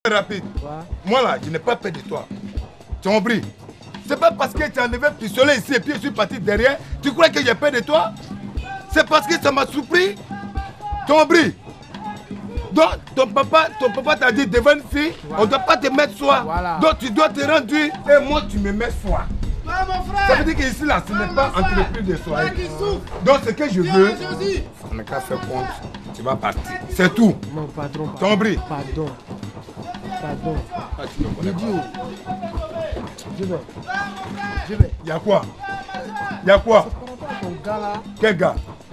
Rapide. Moi là, je n'ai pas peur de toi. Tu as compris? C'est pas parce que tu as enlevé le pistolet ici et puis je suis parti derrière. Tu crois que j'ai peur de toi? C'est parce que ça m'a surpris. Tu as compris? Donc ton papa t'a dit devant une fille, on ne doit pas te mettre soi. Voilà. Donc tu dois te rendre et moi tu me mets soi. Ça veut dire qu'ici là, ce n'est pas entreprise de soi. Donc ce que je veux, on n'a qu'à faire compte, tu vas partir. C'est tout. Mon patron. Tu as compris? Pardon. Didier. Je vais. Il y a quoi? Il y a quoi? Ton gars là. Quel gars?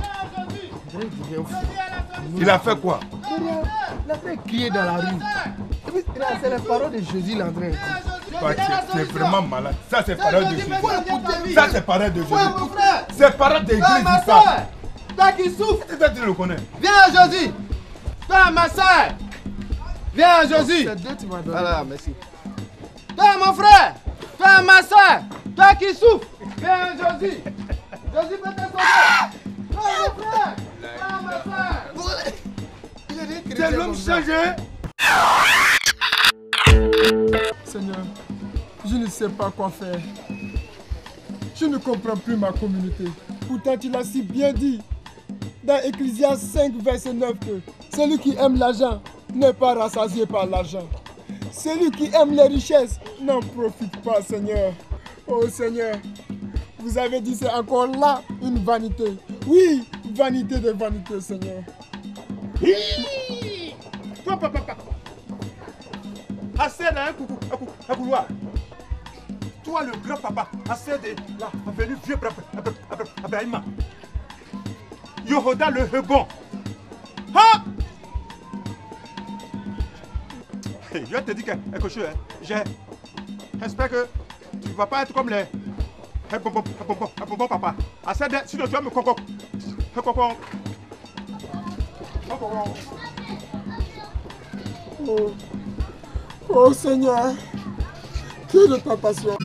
Il a fait quoi? Il a fait crier dans la rue. C'est les paroles de Jésus là. Tu es vraiment malade. Ça c'est parole de Jésus. Ça c'est parole de Jésus. C'est parole de l'église. Toi qui souffre. Toi tu le connais. Viens Jésus. Toi ma soeur. Viens Jésus. Voilà, merci. Toi mon frère. Toi ma soeur. Toi qui souffre. Viens Jésus. Jésus peut te sauver. Toi mon frère. Toi ma soeur. C'est l'homme changé. Seigneur, je ne sais pas quoi faire. Je ne comprends plus ma communauté. Pourtant, tu l'as si bien dit dans Ecclésiaste 5, verset 9 que celui qui aime l'argent n'est pas rassasié par l'argent. Celui qui aime les richesses n'en profite pas, Seigneur. Oh Seigneur, vous avez dit c'est encore là une vanité. Oui, vanité de vanité, Seigneur. Toi, papa. Assez d'un couloir. Toi, le grand papa, assez de là, venu vieux Abraham. Yehoda le Hebon. Ha! Je te dis quelque chose. J'espère que tu ne vas pas être comme les bon papa. Assez de sinon tu vas me concocter. Oh Seigneur, que de ta passion.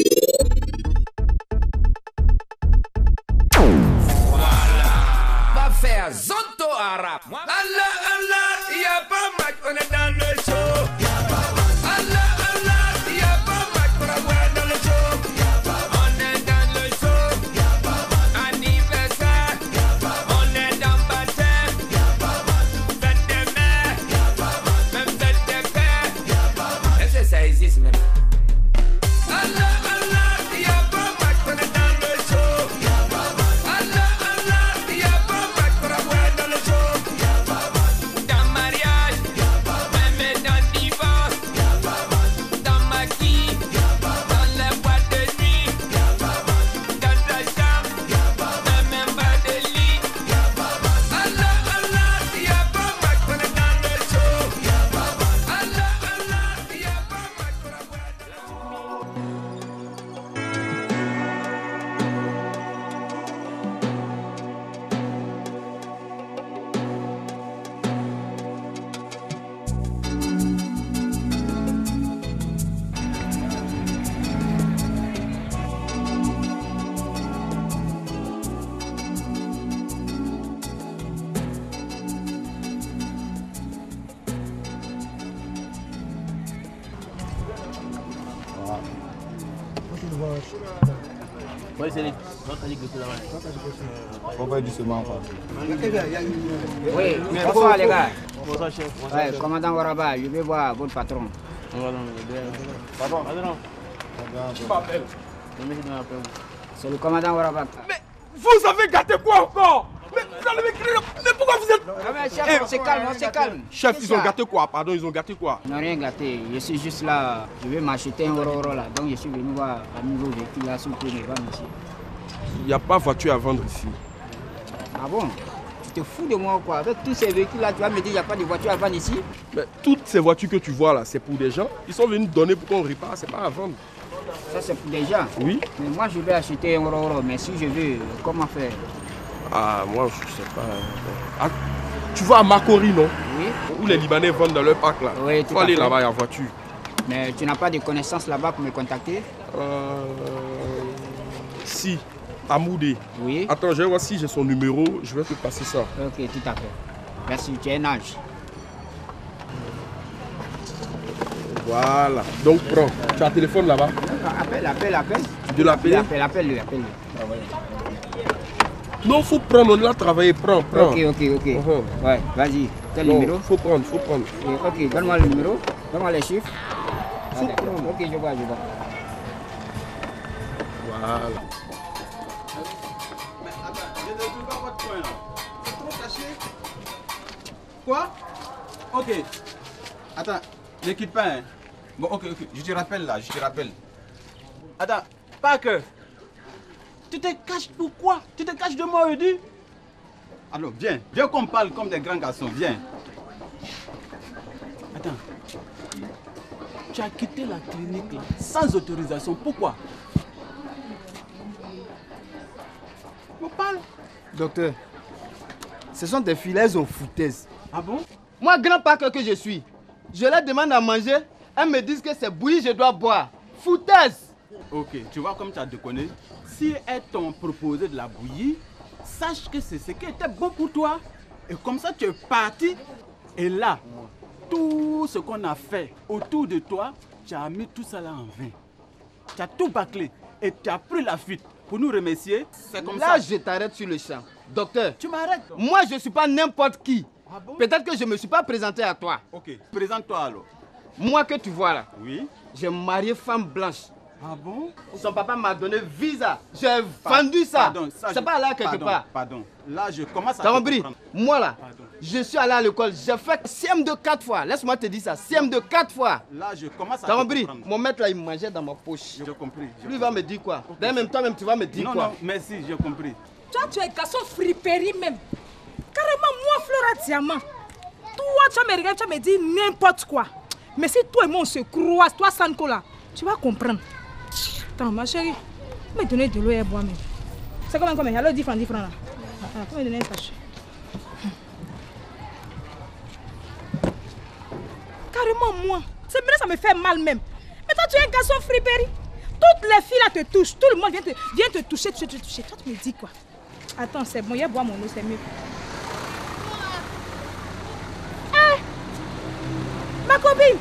Va faire Zonto Arabe. Allah, y'a pas match, on est dans le show. Allah, y'a pas match, on est dans le show. On est dans le show. Anniversaire. On est dans baptême. Fête de mère. Même fête de père. Est-ce que ça existe même? Allah, y'a pas match, on est dans le show. Allah, y'a pas match, on est dans le show. Dans mariage, même dans divorce, dans maquis, dans les boîtes de nuit, dans ta chambre, même pas de lit. Allah, y'a pas match, on est dans le show. Allah, y'a pas match, on est dans le show. Oui, c'est les. On va doucement. Oui, bonsoir les gars. Bonsoir, chef. Ouais, commandant Waraba, je vais voir votre patron. Pardon. C'est le commandant Waraba. Mais vous avez gâté quoi encore? Mais vous allez m'écrire. Mais pourquoi vous êtes... Ah mais chef, on se calme, on se calme. Chef, ils ont gâté quoi? Pardon, ils ont gâté quoi? Ils n'ont rien gâté. Je suis juste là. Je vais m'acheter un euro là. Donc je suis venu voir un nouveau véhicule là, surtout mes ventes ici. Il n'y a pas voiture à vendre ici. Ah bon? Tu te fous de moi ou quoi? Avec tous ces véhicules là, tu vas me dire qu'il n'y a pas de voiture à vendre ici? Mais toutes ces voitures que tu vois là, c'est pour des gens. Ils sont venus donner pour qu'on répare, c'est pas à vendre. Ça c'est pour des gens? Oui. Mais moi je vais acheter un euro, mais si je veux, comment faire? Ah, moi je sais pas. Ah, tu vas à Makori, non? Oui. Où les Libanais vendent dans leur parc là. Oui, tu vas aller là-bas en voiture. Mais tu n'as pas de connaissances là-bas pour me contacter? Si, Amoudé. Oui. Attends, je vais voir si j'ai son numéro, je vais te passer ça. Ok, tout à fait. Merci, tu es un âge. Voilà. Donc prends. Tu as un téléphone là-bas? Appelle. Tu dois l'appeler? Appelle-le. Non, faut prendre, on l'a travaillé. Prends. Ok. Ouais, vas-y. Quel numéro? Faut prendre. Ok, donne-moi le numéro. Donne-moi les chiffres. Faut prendre. Ok, je vois. Voilà. Quoi? Ok. Attends, ne quitte pas. Hein. Bon, ok. Je te rappelle là, Attends, Parker. Tu te caches pourquoi? Tu te caches de moi, Edu? Alors, viens qu'on parle comme des grands garçons, viens. Attends. Tu as quitté la clinique là, sans autorisation, pourquoi? On parle. Docteur, ce sont des filets aux foutaises. Ah bon? Moi, grand Parker que je suis, je leur demande à manger, elles me disent que c'est bouillie, je dois boire. Foutaise! Ok, tu vois comme tu as déconné. Si elles t'ont proposé de la bouillie, sache que c'est ce qui était bon pour toi. Et comme ça, tu es parti. Et là, tout ce qu'on a fait autour de toi, tu as mis tout ça là en vain. Tu as tout bâclé et tu as pris la fuite. Pour nous remercier, c'est comme ça. Là, je t'arrête sur le champ. Docteur, Tu m'arrêtes. moi, je ne suis pas n'importe qui. Ah bon? Peut-être que je ne me suis pas présenté à toi. Ok, présente-toi alors. Moi que tu vois là, Oui. j'ai marié femme blanche. Ah bon? Son papa m'a donné visa. J'ai vendu ça. Pardon, ça, C'est pas là quelque part. Pardon. Là, je commence à T'as te compris? comprendre. Moi là, Pardon. je suis allé à l'école. J'ai fait CM2 4 fois. Laisse-moi te dire ça. CM2 4 fois. Là, je commence à T'as te compris? comprendre. Mon maître là, il mangeait dans ma poche. J'ai compris. Lui va me dire quoi? D'ailleurs, même toi-même, tu vas me dire Non, quoi? non, merci, j'ai compris. Toi, tu es garçon friperie même. Carrément, moi, Flora Diamant. Toi, tu vas me regarder, tu vas me dire n'importe quoi. Mais si toi et moi, on se croise, toi, Sanko là, tu vas comprendre. Attends, ma chérie, tu me donner de l'eau et boire même. C'est combien? Alors, 10 francs là. Tu me donner un sachet. Carrément, moi. C'est vrai, ça me fait mal même. Mais toi, tu es un garçon friperie. Toutes les filles là te touchent. Tout le monde vient te toucher, Toi, tu me dis quoi? Attends, c'est bon, il y a boire mon eau, c'est mieux. Hé! Ma copine!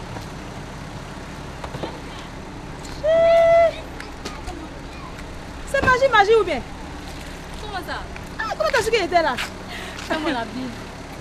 C'est magie ou bien? Comment ça? Ah, comment t'as su qu'elle était là? C'est moi la bille.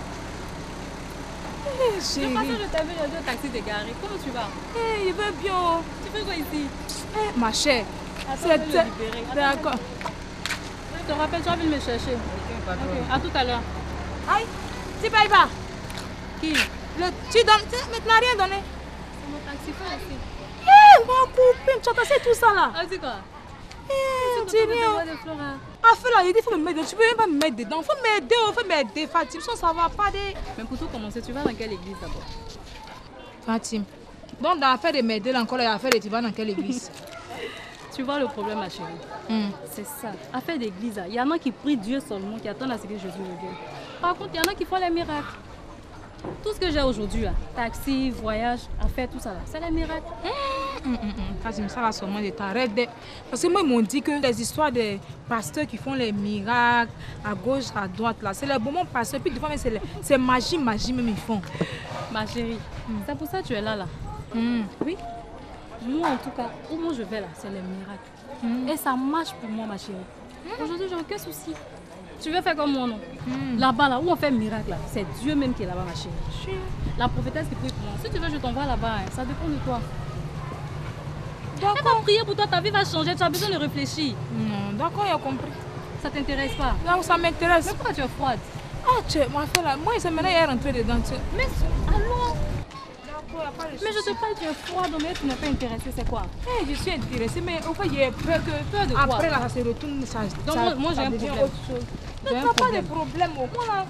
Hé, Je chérie. pense que je t'avais dans le taxi dégaré. Comment tu vas? Hé, il veut bien. Tu fais quoi ici? Hé, ma chère. Attends, je vais le libérer. D'accord. Je te rappelle, tu vas venir me chercher. Ok, à tout à l'heure. Aïe, tu payes pas? Qui? Tu donnes, mais tu n'as rien donné. C'est mon taxi aussi. Hé, ma copine, tu as passé tout ça là. Ah, c'est quoi? Hé, dis rien. Ah, fais là, il dit faut me mettre, tu peux même pas me mettre dedans. Faut m'aider, Fatim, ça va pas des... Mais pour tout commencer, tu vas dans quelle église d'abord? Fatim, donc dans l'affaire de m'aider là encore, il y a l'affaire de tu vas dans quelle église? Tu vois le problème, ma chérie? C'est ça. Affaire d'église, il y en a qui prient Dieu seulement, qui attendent à ce que Jésus revienne. Par contre, il y en a qui font les miracles. Tout ce que j'ai aujourd'hui, taxi, voyage, affaire, tout ça, c'est les miracles. Fatim, ça va seulement de t'arrêter. Parce que moi, ils m'ont dit que les histoires des pasteurs qui font les miracles, à gauche, à droite, là, c'est les bons pasteurs. Puis des fois, c'est magie même ils font. Ma chérie, c'est pour ça que tu es là. Oui. Moi, en tout cas, où moi je vais là, c'est les miracles. Et ça marche pour moi, ma chérie. Aujourd'hui, j'ai aucun souci. Tu veux faire comme moi, non? Là-bas, là, où on fait miracle, là, c'est Dieu même qui est là-bas, ma chérie. La prophétesse qui prie pour moi. Si tu veux, je t'envoie là-bas. Ça dépend de toi. Elle va prier pour toi, ta vie va changer. Tu as besoin de réfléchir. Non, d'accord, j'ai compris. Ça t'intéresse pas? Non, ça m'intéresse. Mais pourquoi tu es froide? Ah, tu es, ma fille là. Moi, c'est maintenant, il est rentré dedans. Mais allons. Mais je te parle, tu es froide, mais tu n'es pas intéressée, c'est quoi? Je suis intéressée, mais au fait, j'ai peur que peur de quoi? après là, ça se retourne, ça. Donc moi j'ai un problème. Autre chose. Mais tu n'as pas de problème, au moins là.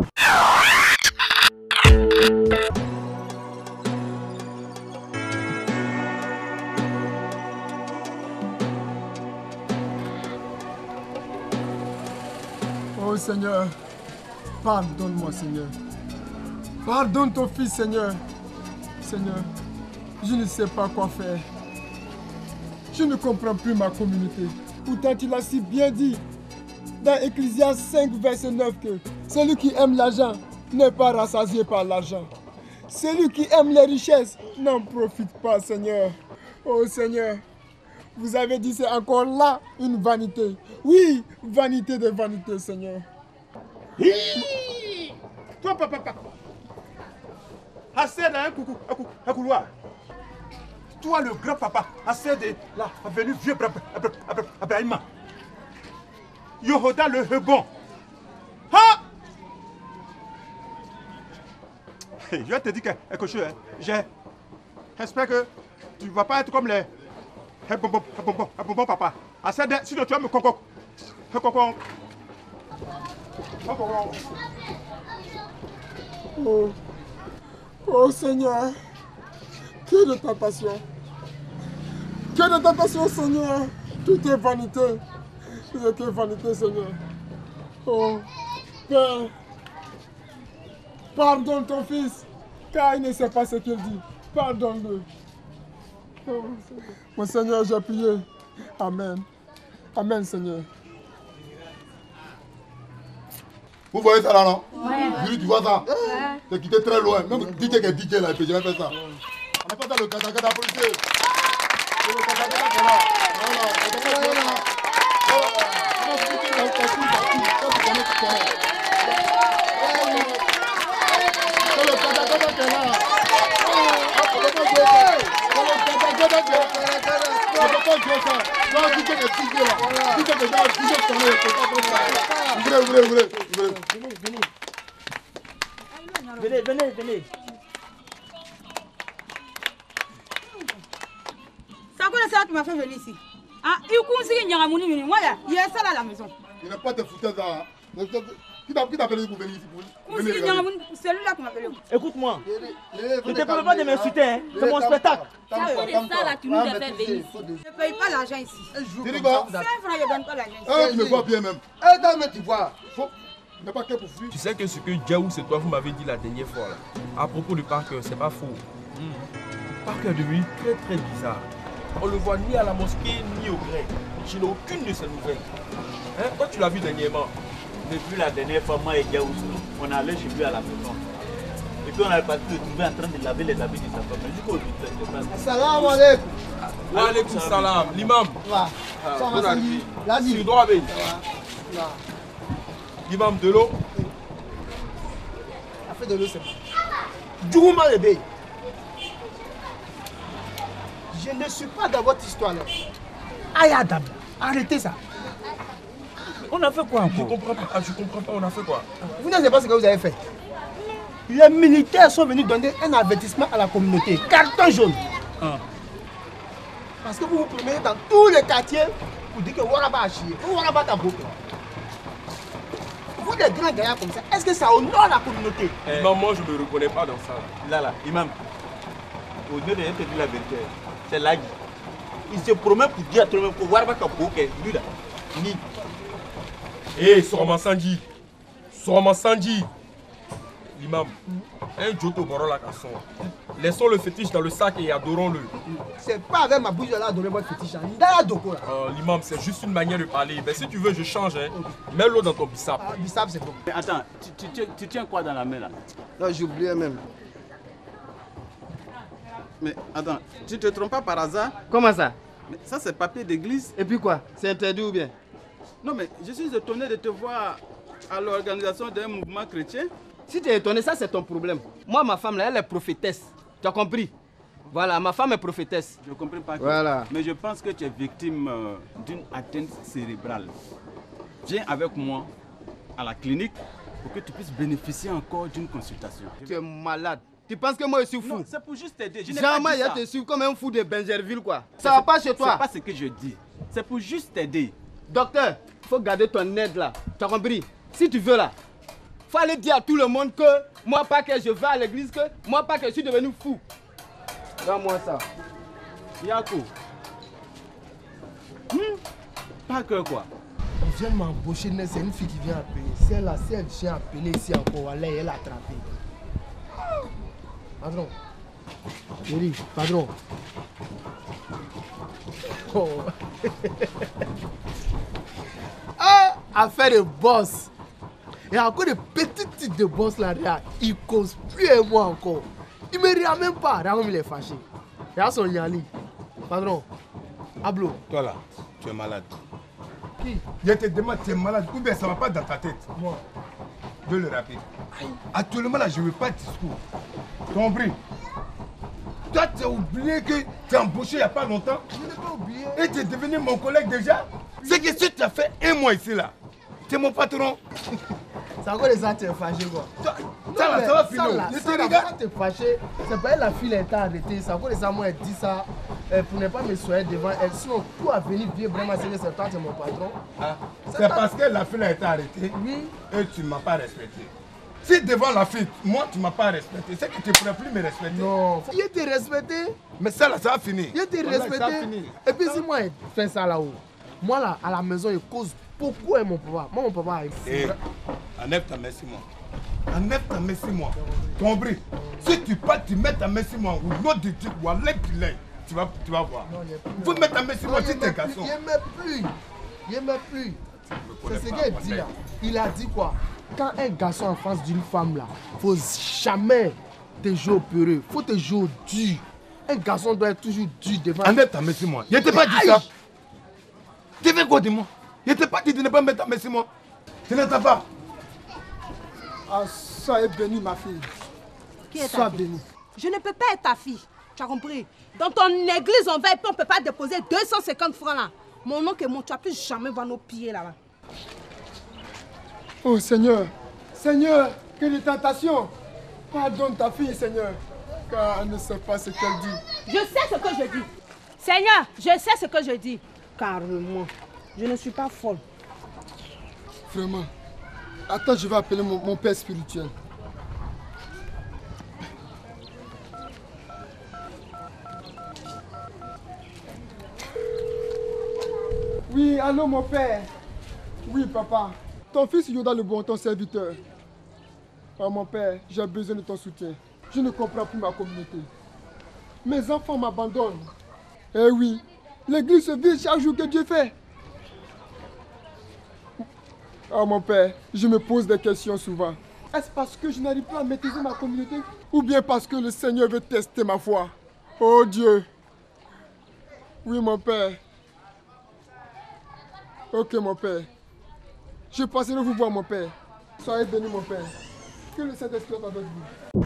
Oh Seigneur, pardonne-moi Seigneur. Pardonne ton fils Seigneur. Seigneur, je ne sais pas quoi faire. Je ne comprends plus ma communauté. Pourtant tu l'as si bien dit dans Ecclésiaste 5 verset 9 que celui qui aime l'argent n'est pas rassasié par l'argent. Celui qui aime les richesses n'en profite pas, Seigneur. Oh Seigneur, vous avez dit c'est encore là une vanité. Oui, vanité de vanité, Seigneur. Toi, papa. Assez d'un couloir. Toi, le grand papa, assez de la avenue Vieux Abrahima. Yohoda le Hebon. Ha! Je vais te dire quelque chose. J'espère que tu ne vas pas être comme les bonbons papa. Assez de, sinon tu vas me concoque. Oh Seigneur, que de ta passion. Que de ta passion, Seigneur. Tout est vanité. Tout est vanité, Seigneur. Oh, Père, pardonne ton fils, car il ne sait pas ce qu'il dit. Pardonne-le. Oh, mon Seigneur, j'ai prié. Amen. Amen, Seigneur. Vous voyez ça là, non? Ouais. Tu vois ça? Ouais. T'es quitté très loin. Même DJ qui est DJ là, il peut jamais faire ça. On n'a pas ça le gada policier. C'est le gada qui est là. Voilà, le gada qui est là. On va se foutre dans le costume partout. Ça, tu connais, tu connais. C'est le gada qui est là. On peut pas jouer ça. C'est le gada qui est là. On peut pas jouer ça. Là, DJ qui est DJ là. DJ qui est là, DJ qui connaît, c'est pas comme ça. Ouvrez. Venez. C'est quoi ça qui m'a fait venir ici? Ah, il y il y a ça là à la maison. Il n'a pas de foutre ça. Qui t'a appelé pour venir ici? C'est lui-là qui m'a appelé. Écoute-moi. Ne te permets pas de m'insulter, hein. C'est mon spectacle. C'est ça là qui nous a fait venir ici. Je ne paye pas l'argent ici. Tu dis quoi? 5 francs, je ne donne pas l'argent ici. Tu me vois bien même. Mais tu vois. Mais pas que pour fuir. Tu sais que ce que Djaou, c'est toi, vous m'avez dit la dernière fois là. À propos du Parker, c'est pas faux. Parker est devenu très très bizarre. On le voit ni à la mosquée ni au grec. Je n'ai aucune de ces nouvelles. Hein? Toi, tu l'as vu dernièrement. Depuis la dernière fois, moi et Djaou, on allait chez lui à la maison. Et puis on avait parti se trouver en train de laver les habits de sa femme. Mais jusqu'au but, c'est pas ça. Salam alaikum. Wa alaikum salam. L'imam. Vas-y. Tu dois aller. L'imam de l'eau. La fait de l'eau, c'est bon. Djougouma le bey. Je ne suis pas dans votre histoire là. Aïe Adam, arrêtez ça. On a fait quoi encore? Je comprends pas, on a fait quoi? Vous ne savez pas ce que vous avez fait. Les militaires sont venus donner un avertissement à la communauté. Carton jaune. Parce que vous vous promenez dans tous les quartiers pour dire que Waraba a chié. Waraba t'a bloqué. Vous des grands gagnants comme ça, est-ce que ça honore la communauté? Imam, moi je ne me reconnais pas dans ça. Là, Imam, au lieu de te dire la vérité, c'est là. Il se promet pour dire à tout le monde que Waraba a bloqué. Lui là, ni. Hé, Soroma Sanji. L'imam, un Joto Borola Kasson. Laissons le fétiche dans le sac et adorons-le. C'est pas avec ma bouche là adorer votre fétiche. L'imam, c'est juste une manière de parler. Mais si tu veux, je change. Hein. Mets l'eau dans ton bissap. Bissap, c'est bon. Mais attends, tu tiens quoi dans la main là? Non, j'ai oublié même. Mais attends, tu te trompes pas par hasard? Comment ça? Mais ça, c'est papier d'église. Et puis quoi? C'est interdit ou bien? Non, mais je suis étonné de te voir à l'organisation d'un mouvement chrétien. Si tu es étonné, ça c'est ton problème. Moi, ma femme là, elle est prophétesse. Tu as compris? Voilà, ma femme est prophétesse. Je ne comprends pas. Voilà. Mais je pense que tu es victime d'une atteinte cérébrale. Viens avec moi à la clinique pour que tu puisses bénéficier encore d'une consultation. Tu es malade. Tu penses que moi je suis fou? Non, c'est pour juste t'aider. Jamais il te suivre comme un fou de Benjerville quoi. Ça va pas chez toi. C'est pas ce que je dis. C'est pour juste t'aider. Docteur, il faut garder ton aide là. Tu as compris? Si tu veux là, faut aller dire à tout le monde que moi pas que je vais à l'église, que moi pas que je suis devenu fou. Donne-moi ça. Yako. Pas que quoi? On vient de m'embaucher, c'est une fille qui vient appeler. Celle-là, si elle vient appeler ici encore, elle l'a attrapée. Padron. Chérie, padron. Oh. Ah, affaire de boss. Il y a encore des petits types de boss là, ils causent plus et moi encore. Il me regarde même pas. Regarde comme il est fâché. Regarde son Yanni. Patron, Ablo. Toi là, tu es malade. Qui? Je te demande, tu es malade ou bien ça ne va pas dans ta tête. Moi. Je le rappelle. Actuellement là, je ne veux pas de discours. Tu as compris? Toi, tu as oublié que tu es embauché il n'y a pas longtemps. Je n'ai pas oublié. Et tu es devenu mon collègue déjà. C'est que si tu as fait un mois ici là, tu es mon patron. C'est encore les gens qui sont fâchés quoi. Ça va finir. Je te regarde. Quand tu es fâché, c'est pas elle la fille elle t'a arrêté. C'est encore les gens moi elle dit ça pour ne pas me soigner devant elle. Sinon tout a venu bien vraiment c'est toi, c'est mon patron. Ah, c'est parce que la fille a été arrêtée. Oui. Et tu ne m'as pas respecté. Si devant la fille, moi tu ne m'as pas respecté, c'est que tu ne pourrais plus me respecter. Non, il te respecté. Mais ça là, ça va finir. Il te respecté. Et puis si moi je fais ça là-haut, moi là à la maison il cause beaucoup avec mon papa. Moi mon papa est fou. Enlève ta main sur moi. Enlève ta main sur moi. Tu as compris? Si tu pars, tu mets ta main sur moi. Ou l'autre du type, ou enlève tu l'aies. Tu vas voir. Il faut mettre ta main sur moi si tu es garçon. Il ne m'aime plus. C'est ce qu'il dit là. Il a dit quoi? Quand un garçon en face d'une femme là, faut jamais te jouer au peureux. Faut te jouer au dur. Un garçon doit être toujours dur devant. Enlève ta main sur moi. Je ne t'ai pas dit ça. Tu fais quoi de moi? Je ne t'ai pas dit de ne pas mettre ta main sur moi. Tu n'entends pas? Ah, sois bénie, ma fille. Qui est sois ta fille? bénie. Je ne peux pas être ta fille. Tu as compris? Dans ton église, on ne peut pas déposer 250 francs là. Mon oncle et moi, tu n'as plus jamais voir nos pieds là-bas. Oh Seigneur, Seigneur, quelle tentation. Pardonne ta fille, Seigneur, car elle ne sait pas ce qu'elle dit. Je sais ce que je dis. Seigneur, je sais ce que je dis. Carrément, je ne suis pas folle. Vraiment. Attends, je vais appeler mon père spirituel. Oui, allô mon père. Oui, papa. Ton fils Yoda le bon, ton serviteur. Oh mon père, j'ai besoin de ton soutien. Je ne comprends plus ma communauté. Mes enfants m'abandonnent. Eh oui, l'église se vide chaque jour que Dieu fait. Oh mon père, je me pose des questions souvent. Est-ce parce que je n'arrive pas à maîtriser ma communauté? Ou bien parce que le Seigneur veut tester ma foi? Oh Dieu. Oui mon père. Ok mon père. Je passerai vous voir mon père. Soyez béni mon père. Que le Saint-Esprit soit avec vous.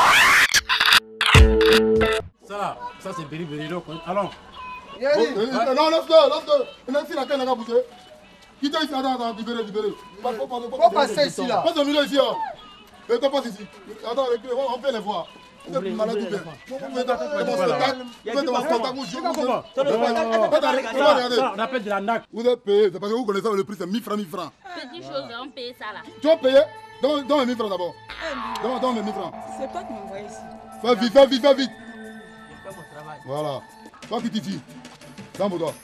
Ça c'est Béri Béri. Allons. Non, laisse-le. Laisse-le la canne à bouger. Quitte ici, attends, libérez. Faut passer ici là. Passe au milieu ici. Et toi passe ici. Attends, on fait les voir. Vous êtes malade ou bien? Vous êtes dans mon spectacle. On appelle de la NAC. Vous êtes payé, c'est parce que vous connaissez le prix, c'est 1000 francs, 1000 francs. Petite chose, on paye ça là. Tu vas payer? Donne 1000 francs d'abord. Donne mes 1000 francs. C'est toi qui m'as envoyé ici. Fais vite. Voilà. Toi qui t'y dans mon doigt.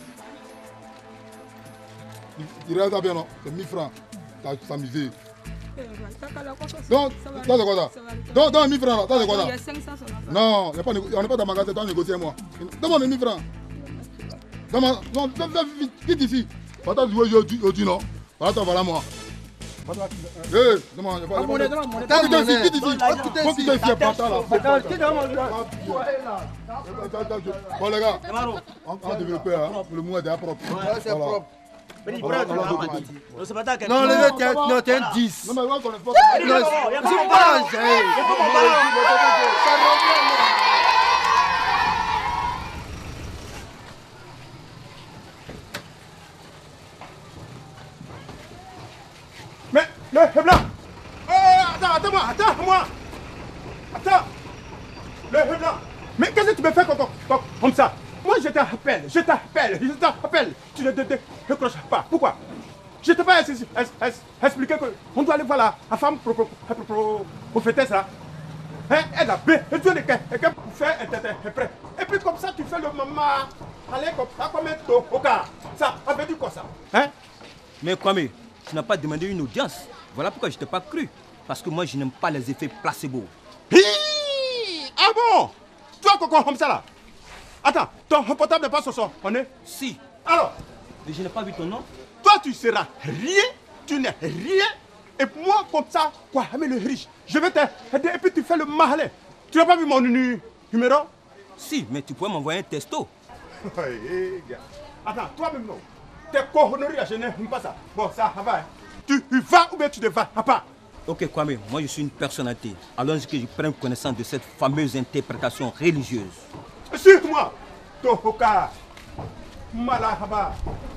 Il reste bien, non? C'est 1000 francs. T'as s'amusé. Donc, ça c'est quoi ça? Donne 1000 francs là, ça c'est quoi ça? Non, on n'est pas dans le magasin, tu as négocié moi. Donne-moi mes 1000 francs. Non, quitte ici. Va t'en jouer aujourd'hui, non? Voilà moi. Hé, demande, quitte ici. Faut quitter ici, bâtard là. Bon les gars, on va développer, le mot est déjà propre. C'est propre. Non, le t'es un 10. Non, mais on connaît pas. Mais, le blanc. Attends-moi. Attends. Le blanc. Mais qu'est-ce que tu me fais comme ça? Moi, je t'appelle. Tu ne décroches pas. Pourquoi? Je t'ai pas expliqué qu'on doit aller voir la femme prophétesse là. Hein? Elle a besoin de quelqu'un pour faire un prêt. Et puis comme ça, tu fais le maman. Allez comme ça, comme un toka. Ça veut dire quoi ça? Hein? Mais Kwame, tu n'as pas demandé une audience. Voilà pourquoi je ne t'ai pas cru. Parce que moi, je n'aime pas les effets placebo. Ah bon? Toi, comme ça là? Attends, ton portable n'est pas sur son. On est? Si. Alors? Mais je n'ai pas vu ton nom. Toi, tu seras rien. Tu n'es rien. Et moi, comme ça, quoi, mais le riche, je vais t'aider et puis tu fais le malin. Tu n'as pas vu mon numéro? Si, mais tu pourrais m'envoyer un texto. Attends, toi-même non. Tes cochonneries, je n'aime pas ça. Bon, ça va. Tu vas ou bien tu ne vas pas? Ok, Kwame, moi je suis une personnalité. Alors que je prenne connaissance de cette fameuse interprétation religieuse. Suis-moi, Tohoka, Malahaba.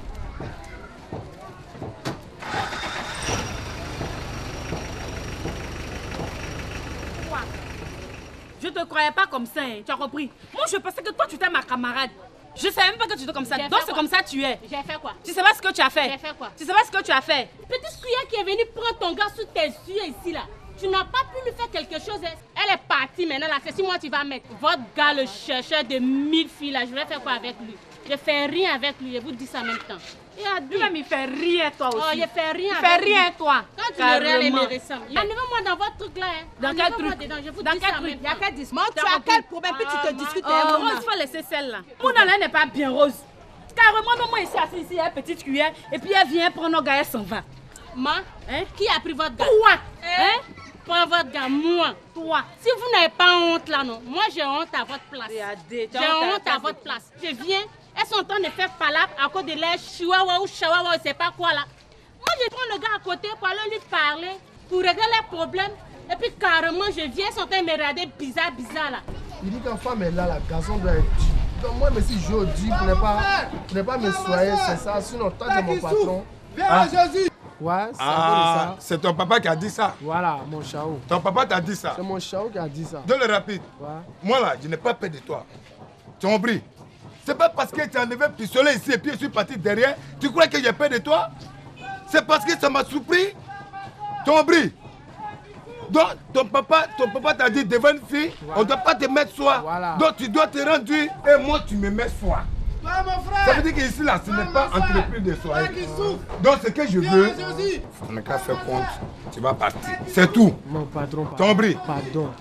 Je te croyais pas comme ça, hein. Tu as compris? Moi, je pensais que toi, tu étais ma camarade. Je savais même pas que tu étais comme ça. Donc, c'est comme ça que tu es. J'ai fait quoi? Tu sais pas ce que tu as fait? J'ai fait quoi? Tu sais pas ce que tu as fait? Petite cuillère qui est venue prendre ton gars sous tes yeux ici, là. Tu n'as pas pu lui faire quelque chose. Elle est partie maintenant, là. C'est si moi, tu vas mettre. Votre gars, le chercheur de 1000 filles, là, je vais faire quoi avec lui? Je fais rien avec lui, je vous dis ça en même temps. Lui-même, il fait rien, toi aussi. Oh, il fait rien. Il fait rien, toi. Quand tu le réel, il me ressemble. Enlevez-moi dans votre truc là. Hein. Dans quel truc? Je vous Dans dis quel ça truc? Il y a qu'à dire. Tu as quel problème? Puis tu te discutes avec Rose, il faut laisser celle-là. Mouna, là, n'est pas bien Rose. Carrément, moi, ici, assise ici, une petite cuillère. Et puis, elle vient prendre nos gars, elle s'en va. Qui a pris votre gars? Toi. Hein? Prends votre gars, moi. Toi. Si vous n'avez pas honte là, non. Moi, j'ai honte à votre place. J'ai honte à votre place. Je viens. Elles sont en train de faire palabre à cause de l'air chihuahua ou chihuahua, je sais pas quoi là. Moi, je prends le gars à côté pour aller lui parler, pour régler les problèmes. Et puis carrément, je viens, ils sont en train de me regarder bizarre là. Il dit qu'en femme est là, la garçon doit être due. Donc moi, mais si je dis pour ne pas me soigner, c'est ça. Sinon, toi, c'est mon patron. Viens, Jésus. Ouais, c'est ça. C'est ton papa qui a dit ça. Voilà, mon chao. Ton papa t'a dit ça. C'est mon chao qui a dit ça. Donne le rapide. Ouais. Moi là, je n'ai pas peur de toi. Tu as compris? C'est pas parce que tu as enlevé un pistolet ici et puis je suis parti derrière. Tu crois que j'ai peur de toi? C'est parce que ça m'a surpris. Tu as compris? Donc ton papa t'a dit devant une fille, on ne doit pas te mettre soi. Voilà. Donc tu dois te rendre et moi tu me mets soi. Ça veut dire qu'ici là, ce n'est pas entreprise de soigner. Donc ce que je veux, on n'a qu'à faire compte, tu vas partir. C'est tout. Mon patron. Tu as compris? Pardon.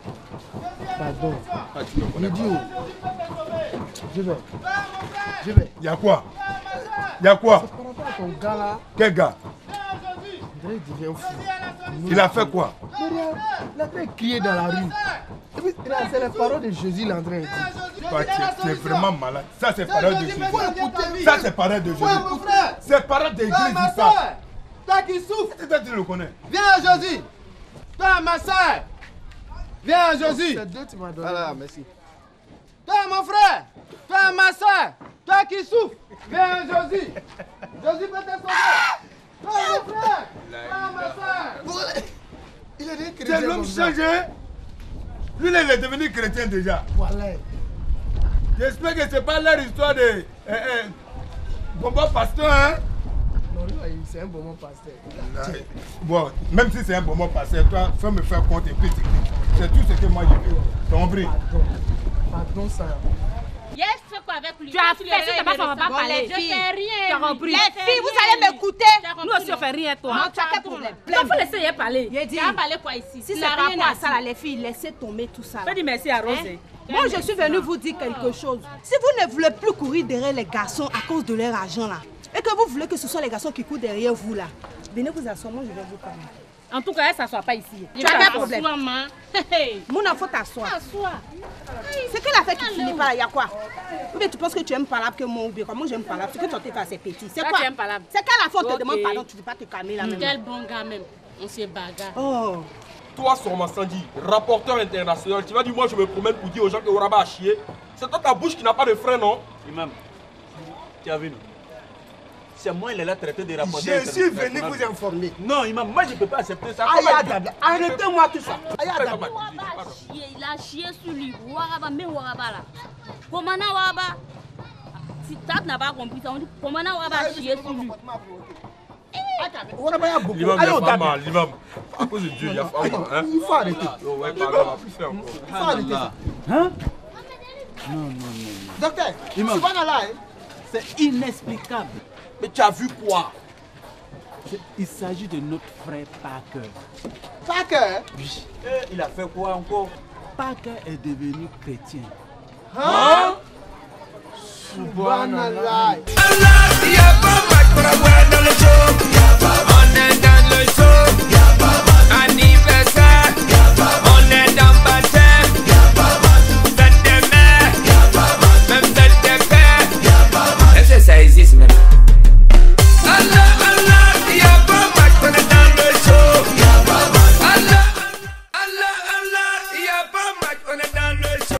Idiot. Je vais. Y'a quoi? Y'a quoi? Par rapport à ton gars là. Quel gars? Il devient fou. Il a fait quoi? Il a fait crier dans la rue. Et puis, c'est les paroles de Jésus, il est en train de dire. Toi, tu es vraiment malade. Ça, c'est parole de Jésus. Ça, c'est parole de Jésus. C'est parole de l'église du pape. Toi qui souffres. Tu le connais. Viens, Jésus. Toi, ma soeur. Viens, Jésus. C'est deux, tu m'as donné. Voilà, merci. Toi, mon frère. Toi, ma soeur. Toi qui souffres. Viens, Jésus. Jésus peut te sauver. Toi, mon frère. Toi, ma soeur. Il est devenu C'est chrétien. l'homme changé. Lui, là, il est devenu chrétien déjà. Voilà. J'espère que c'est pas leur histoire de bonbon pasteur, hein? Non, lui, c'est un bonbon pasteur. Bon, même si c'est un bonbon pasteur, toi, faut me faire compte et puis c'est tout ce que moi je veux. T'as compris? Pardon, ça. Yes, fais quoi avec lui? Tu as fait ça, ta femme va pas parler. Je fais rien. Tu as compris? Les filles, vous allez m'écouter. Nous aussi, on fait rien, toi. Non, tu as quel problème? Il faut laisser y parler. Il dit, parler quoi ici? Si c'est par rapport à ça, là, les filles, laissez tomber tout ça. Fais du merci à Rose. Moi, je suis venue vous dire quelque chose. Si vous ne voulez plus courir derrière les garçons à cause de leur argent, là, et que vous voulez que ce soit les garçons qui courent derrière vous, là, venez vous asseoir, moi, je vais vous parler. En tout cas, elle ne s'assoit pas ici. Tu as quel problème? Mon enfant t'assoit. C'est quelle affaire qui finit par là, il y a quoi? Ou bien tu penses que tu aimes palabre que moi ou bien moi j'aime palabre? C'est que tu t'es fait petit. C'est quoi? C'est quelle affaire on te demande pardon, tu ne veux pas te calmer là même. Quel bon gars même. On s'est bagarre. Oh. Toi, Sorma Sandy, rapporteur international, tu vas dire moi je me promène pour dire aux gens que Oraba a chié. C'est toi ta bouche qui n'a pas de frein, non? Imam, tu as vu, non? C'est moi, il est là traité de rapporteur. Je suis venu vous informer. Non, Imam, moi je ne peux pas accepter ça. Arrêtez-moi tout ça. Il a chié sur lui. Waraba, mais Waraba là. Comment Waraba? Si tu n'as pas compris ça, on dit comment Waraba a chié sur lui. L'imam, il y a pas mal, l'imam. À cause de Dieu, il y a pas mal. Il faut arrêter. Ouais, pardon, on va plus faire encore. Il faut arrêter ça. Hein? Non. Docteur, Imam. Subhanallah, c'est inexplicable. Mais tu as vu quoi? Il s'agit de notre frère Parker. Parker? Oui. Et il a fait quoi encore? Parker est devenu chrétien. Hein? Subhanallah. Allah,